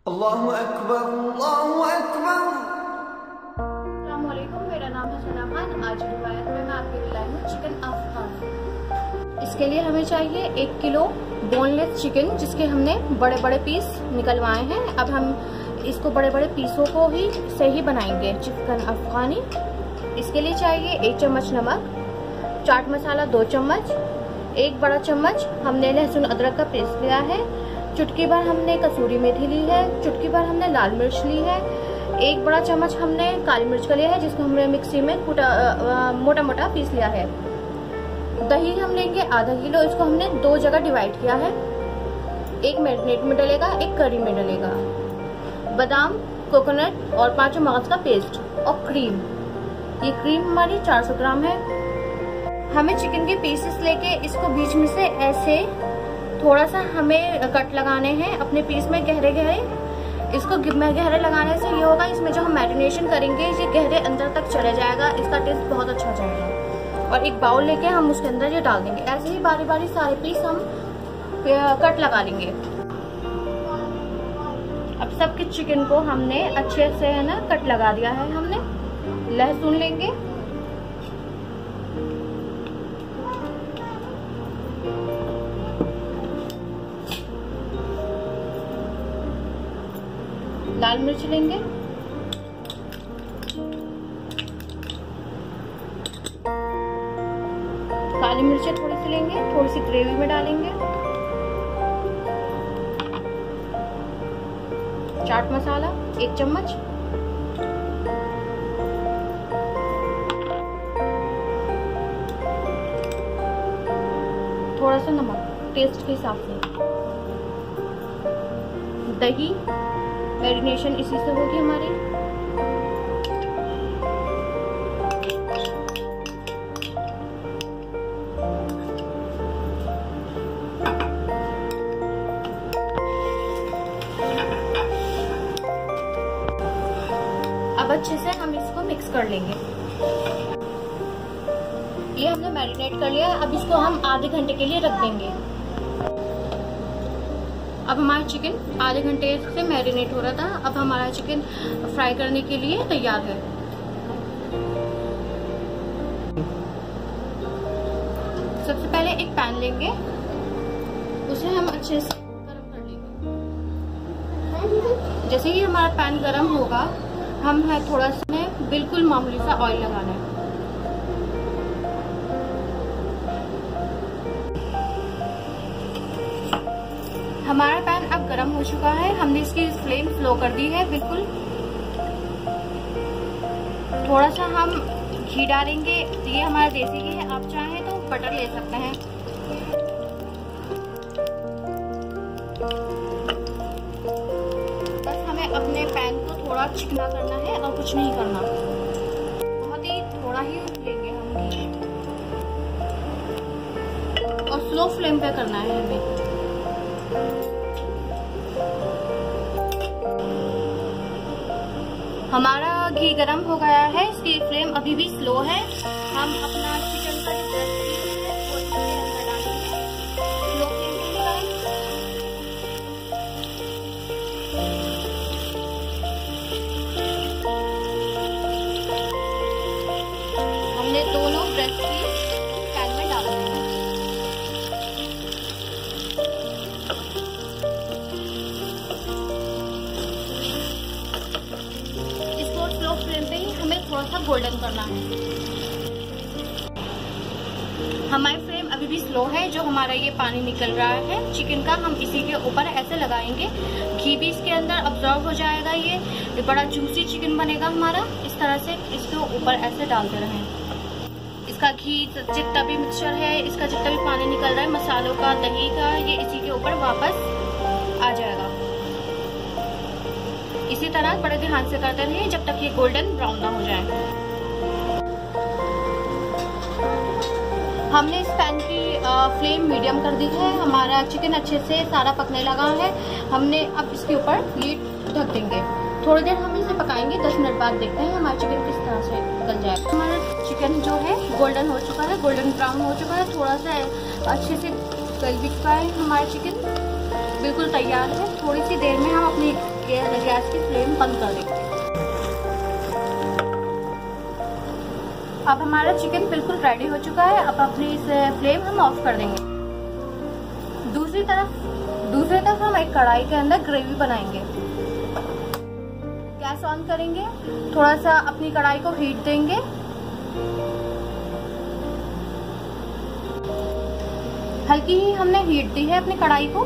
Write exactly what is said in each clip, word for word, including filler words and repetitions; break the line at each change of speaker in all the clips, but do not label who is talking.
अल्लाहु अकबर, अल्लाहु अकबर।
अस्सलाम वालेकुम, मेरा नाम है जमा खान। आज रिवायत में मैं आपके लिए लाई हूँ चिकन अफगानी। इसके लिए हमें चाहिए एक किलो बोनलेस चिकन, जिसके हमने बड़े बड़े पीस निकलवाए हैं। अब हम इसको बड़े बड़े पीसों को ही से ही बनाएंगे चिकन अफगानी। इसके लिए चाहिए एक चम्मच नमक, चाट मसाला दो चम्मच, एक बड़ा चम्मच हमने लहसुन अदरक का पेस्ट लिया है, चुटकी भर हमने कसूरी मेथी ली है, चुटकी भर हमने लाल मिर्च ली है, एक बड़ा चम्मच हमने काली मिर्च का लिया है, जिसको हमने मिक्सी में मोटा मोटा पीस लिया है। दही हम लेंगे आधा किलो, इसको हमने दो जगह डिवाइड किया है, एक मैरिनेट में डलेगा, एक करी में डलेगा। बादाम, कोकोनट और पांचों मगज का पेस्ट और क्रीम। ये क्रीम हमारी चार सौ ग्राम है। हमें चिकन के पीसेस लेके इसको बीच में से ऐसे थोड़ा सा हमें कट लगाने हैं अपने पीस में गहरे गहरे। इसको गहरे लगाने से ये होगा, इसमें जो हम मैरिनेशन करेंगे ये गहरे अंदर तक चले जाएगा, इसका टेस्ट बहुत अच्छा जाएगा। और एक बाउल लेके हम उसके अंदर ये डाल देंगे। ऐसे ही बारी बारी सारे पीस हम कट लगा लेंगे। अब सबके चिकन को हमने अच्छे से है ना कट लगा दिया है। हमने लहसुन लेंगे, लाल मिर्च लेंगे, काली मिर्चें थोड़ी सी लेंगे, थोड़ी सी ग्रेवी में डालेंगे, चाट मसाला एक चम्मच, थोड़ा सा नमक टेस्ट के हिसाब से, दही मैरिनेशन इसी से होगी हमारी। अब अच्छे से हम इसको मिक्स कर लेंगे। ये हमने मैरिनेट कर लिया। अब इसको हम आधे घंटे के लिए रख देंगे। अब हमारा चिकन आधे घंटे से मैरिनेट हो रहा था। अब हमारा चिकन फ्राई करने के लिए तैयार है। सबसे पहले एक पैन लेंगे, उसे हम अच्छे से गर्म कर लेंगे। जैसे ही हमारा पैन गर्म होगा, हम है थोड़ा सा बिल्कुल मामूली सा ऑयल लगाना है। हमारा पैन अब गरम हो चुका है। हमने इसकी फ्लेम स्लो कर दी है बिल्कुल। थोड़ा सा हम घी डालेंगे। ये हमारा देसी घी है, आप चाहें तो बटर ले सकते हैं। बस हमें अपने पैन को थोड़ा चिकना करना है और कुछ नहीं करना। बहुत ही थोड़ा ही लेंगे हम घी और स्लो फ्लेम पे करना है हमें। हमारा घी गरम हो गया है, इसकी फ्लेम अभी भी स्लो है। हम अपना चिकन का जो ब्रेस्ट पीस है वो इसके अंदर डालेंगे, स्लो फ्लेम पे लगाएं। हमने दोनों ब्रेस्ट पीस पैन में डाल दिए। फ्लेम पे ही हमें थोड़ा सा गोल्डन करना है। हमारी फ्लेम अभी भी स्लो है। जो हमारा ये पानी निकल रहा है चिकन का, हम इसी के ऊपर ऐसे लगाएंगे। घी भी इसके अंदर अब्जॉर्ब हो जाएगा। ये बड़ा जूसी चिकन बनेगा हमारा। इस तरह से इसके ऊपर ऐसे डालते रहें। इसका घी जितना भी मिक्सचर है, इसका जितना भी पानी निकल रहा है मसालों का, दही का, ये इसी के ऊपर वापस आ जाएगा। इसी तरह बड़े ध्यान से करते रहिए जब तक ये गोल्डन ब्राउन ना हो जाए। हमने इस पैन की फ्लेम मीडियम कर दी है। हमारा चिकन अच्छे से सारा पकने लगा है। हमने अब इसके ऊपर ये ढक देंगे। थोड़ी देर हम इसे पकाएंगे। दस मिनट बाद देखते हैं हमारा चिकन किस तरह से गल जाएगा। हमारा चिकन जो है गोल्डन हो चुका है, गोल्डन ब्राउन हो चुका है। थोड़ा सा अच्छे से गल भी चुका है हमारा चिकन। बिल्कुल तैयार है। थोड़ी सी देर में हम अपनी गैस की फ्लेम बंद कर देंगे। अब हमारा चिकन बिल्कुल रेडी हो चुका है। अब अपनी इस फ्लेम हम ऑफ कर देंगे। दूसरी तरफ दूसरी तरफ हम एक कढ़ाई के अंदर ग्रेवी बनाएंगे। गैस ऑन करेंगे, थोड़ा सा अपनी कढ़ाई को हीट देंगे। हल्की ही हमने हीट दी है अपनी कढ़ाई को।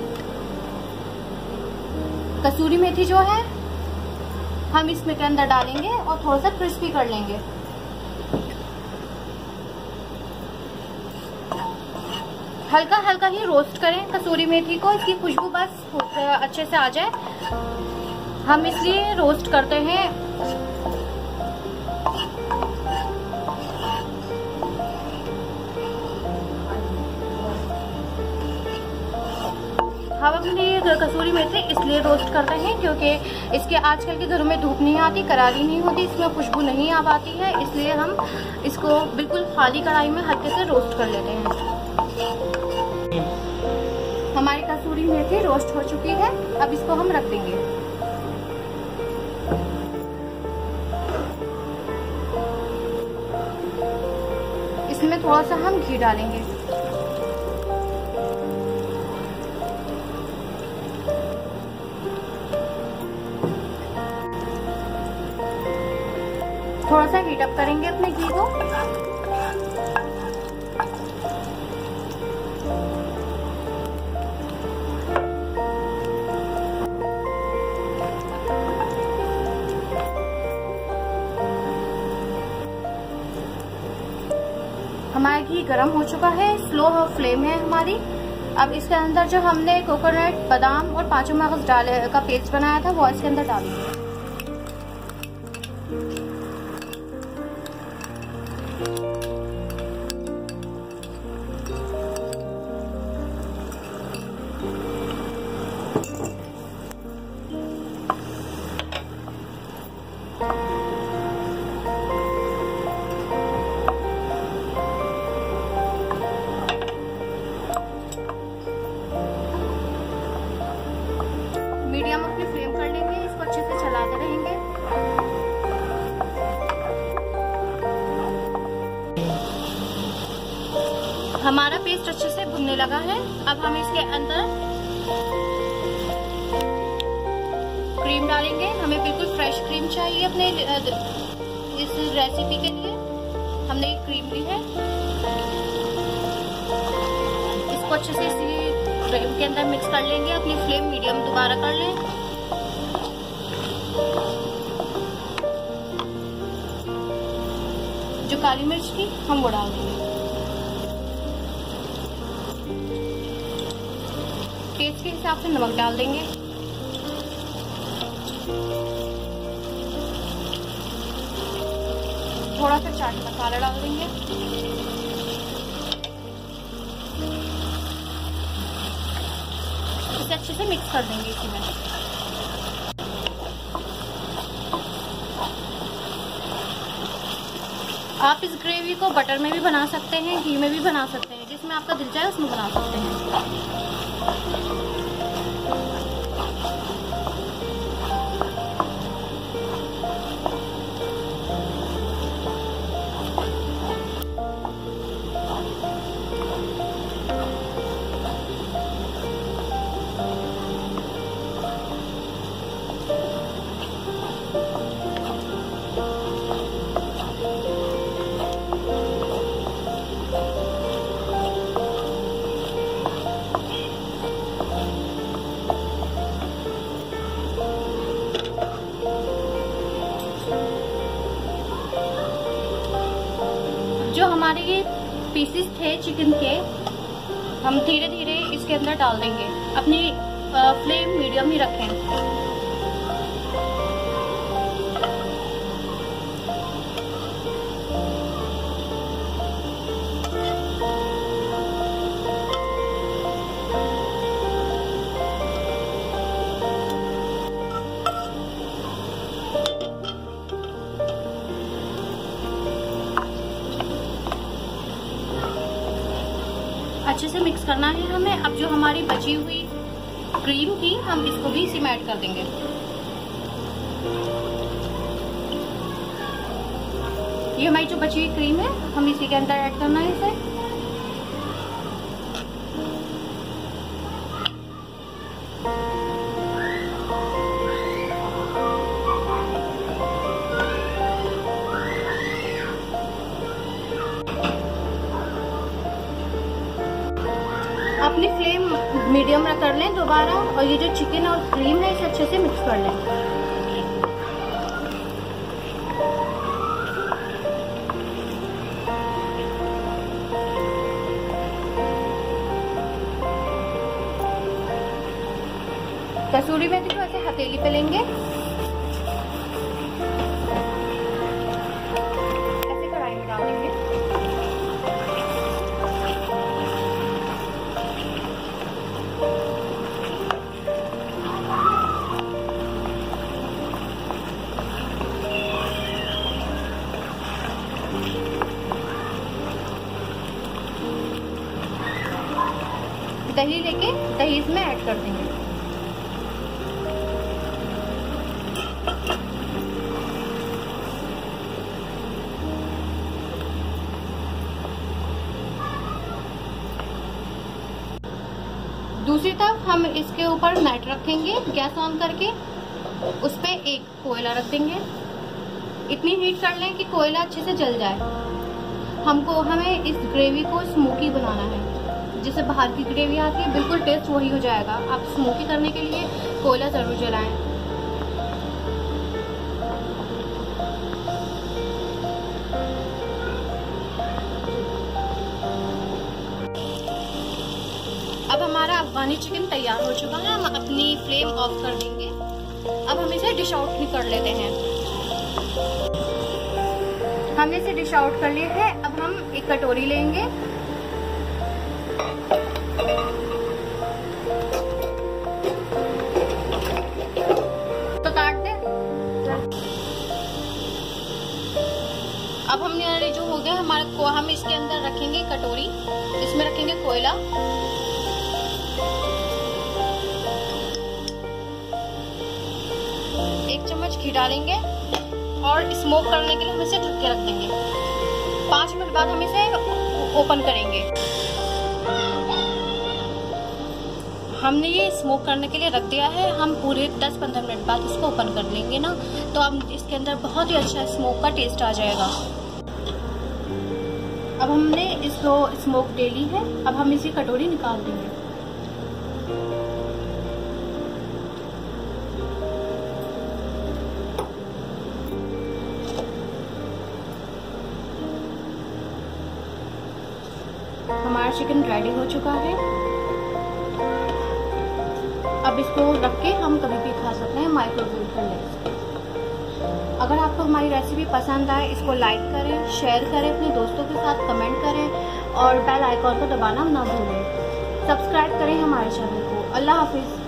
कसूरी मेथी जो है हम इसमें के अंदर डालेंगे और थोड़ा सा क्रिस्पी कर लेंगे। हल्का हल्का ही रोस्ट करें कसूरी मेथी को, इसकी खुशबू बस अच्छे से आ जाए, हम इसलिए रोस्ट करते हैं। हम अपनी कसूरी मेथी इसलिए रोस्ट करते हैं क्योंकि इसके आजकल के घरों में धूप नहीं आती, करारी नहीं होती, इसमें खुशबू नहीं आ पाती है, इसलिए हम इसको बिल्कुल खाली कढ़ाई में हल्के से रोस्ट कर लेते हैं। हमारी कसूरी मेथी रोस्ट हो चुकी है, अब इसको हम रख देंगे। इसमें थोड़ा सा हम घी डालेंगे। थोड़ा सा हीट अप करेंगे अपने घी को। हमारा घी गर्म हो चुका है, स्लो फ्लेम है हमारी। अब इसके अंदर जो हमने कोकोनट, बादाम और पांचों मगज डाले का पेस्ट बनाया था वो इसके अंदर डालेंगे। मीडियम अपनी फ्लेम कर लेंगे, इसको अच्छे से चलाते रहेंगे। हमारा पेस्ट अच्छे से भुनने लगा है। अब हम इसके अंदर क्रीम डालेंगे। हमें बिल्कुल फ्रेश क्रीम चाहिए अपने इस रेसिपी के लिए। हमने एक क्रीम ली है, इसको अच्छे से इसी क्रीम के अंदर मिक्स कर लेंगे। अपनी फ्लेम मीडियम दोबारा कर लें। जो काली मिर्च थी हम वो डाल देंगे। टेस्ट के हिसाब से नमक डाल देंगे। थोड़ा सा चाट मसाला डाल देंगे। इसे अच्छे से मिक्स कर देंगे इसमें। आप इस ग्रेवी को बटर में भी बना सकते हैं, घी में भी बना सकते हैं, जिसमें आपका दिल चाहे उसमें बना सकते हैं। जो हमारे ये पीसेस थे चिकन के, हम धीरे धीरे इसके अंदर डाल देंगे। अपनी फ्लेम मीडियम ही रखें। अच्छे से मिक्स करना है हमें। अब जो हमारी बची हुई क्रीम थी हम इसको भी इसी में ऐड कर देंगे। ये हमारी जो बची हुई क्रीम है हम इसी के अंदर ऐड करना है इसे। अपनी फ्लेम मीडियम में कर लें दोबारा, और ये जो चिकन और क्रीम है इसे अच्छे से मिक्स कर लें। कसूरी मेथी को ऐसे हथेली पे लेंगे, ऐसे कढ़ाई में डाल देंगे। दही लेके दही इसमें ऐड कर देंगे। दूसरी तरफ हम इसके ऊपर मैट रखेंगे, गैस ऑन करके उस पे एक कोयला रख देंगे। इतनी हीट कर लें कि कोयला अच्छे से जल जाए। हमको हमें इस ग्रेवी को स्मोकी बनाना है, जैसे बाहर की ग्रेवी आती है बिल्कुल टेस्ट वही हो जाएगा। आप स्मोकी करने के लिए कोयला जरूर जलाएं। अब हमारा अफगानी चिकन तैयार हो चुका है। हम अपनी फ्लेम ऑफ कर देंगे। अब हम इसे डिश आउट भी कर लेते हैं। हमने इसे डिश आउट कर लिया है। अब हम एक कटोरी लेंगे, तो काट दे। अब हमने जो हो गया हमारा को हम इसके अंदर रखेंगे कटोरी, इसमें रखेंगे कोयला। एक चम्मच घी डालेंगे और स्मोक करने के लिए हम इसे ढक के रख देंगे। पाँच मिनट बाद हम इसे ओपन करेंगे। हमने ये स्मोक करने के लिए रख दिया है। हम पूरे दस पंद्रह मिनट बाद इसको ओपन कर लेंगे ना, तो अब इसके अंदर बहुत ही अच्छा स्मोक का टेस्ट आ जाएगा। अब हमने इसको स्मोक दे ली है। अब हम इसी कटोरी निकाल देंगे। हमारा चिकन रेडी हो चुका है। अब इसको रख के हम कभी भी खा सकते हैं, माइक्रोवेव कर लें। अगर आपको हमारी रेसिपी पसंद आए इसको लाइक करें, शेयर करें, अपने दोस्तों के साथ कमेंट करें और बेल आइकॉन को दबाना ना भूलें। सब्सक्राइब करें हमारे चैनल को। अल्लाह हाफिज।